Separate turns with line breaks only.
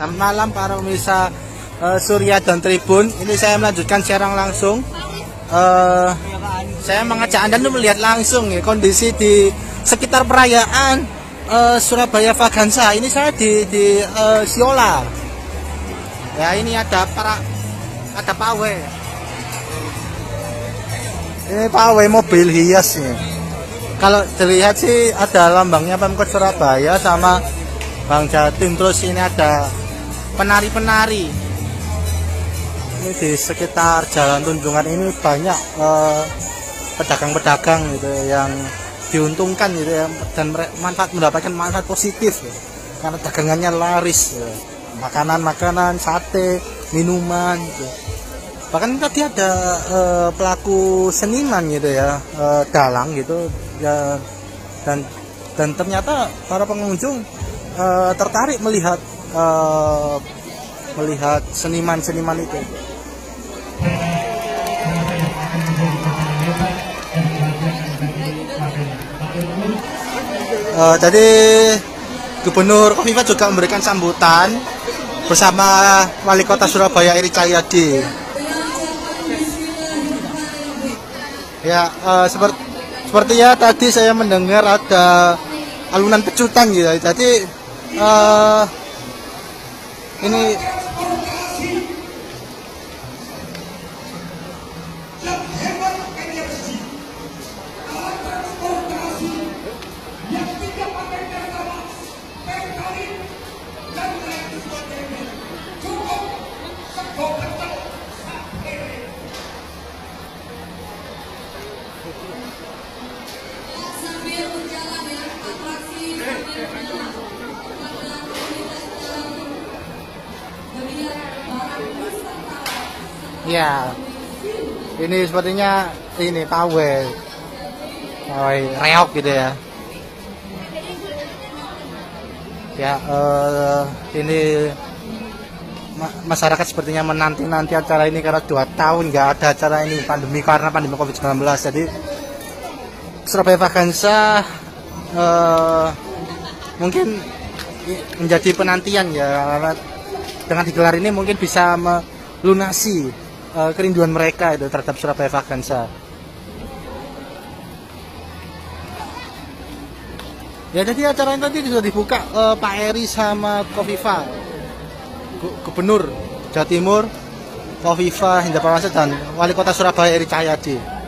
Selamat malam para pemirsa Surya dan Tribun. Ini saya melanjutkan siaran langsung. Saya mengajak Anda untuk melihat langsung ya, kondisi di sekitar perayaan Surabaya Vagansa. Ini saya di Siola. Ya, ini ada pawai. Ini pawai mobil hias nih. Kalau dilihat sih ada lambangnya Pemkot Surabaya sama Bank Jatim. Terus ini ada penari-penari. Ini di sekitar Jalan Tunjungan ini banyak pedagang-pedagang gitu yang diuntungkan gitu ya, dan mendapatkan manfaat positif gitu, karena dagangannya laris gitu. Makanan-makanan, sate, minuman gitu. Bahkan tadi ada pelaku seniman gitu ya, dalang gitu ya, dan ternyata para pengunjung tertarik melihat seniman-seniman itu. Jadi Gubernur Kofifa juga memberikan sambutan bersama Wali Kota Surabaya Eri Cahyadi. Ya, sepertinya tadi saya mendengar ada alunan pecutan gitu. Jadi ini ya, ini sepertinya ini pawai reok gitu ya. Ya, ini masyarakat sepertinya menanti-nanti acara ini karena 2 tahun nggak ada acara ini karena pandemi COVID-19. Jadi Surabaya Vagansa mungkin menjadi penantian ya, karena dengan digelar ini mungkin bisa melunasi kerinduan mereka itu terhadap Surabaya Vagansa. Ya, jadi acara ini tadi sudah dibuka Pak Eri sama Kofifa, Gubernur Jawa Timur Kofifa Indar Parawansa dan Wali Kota Surabaya Eri Cahyadi.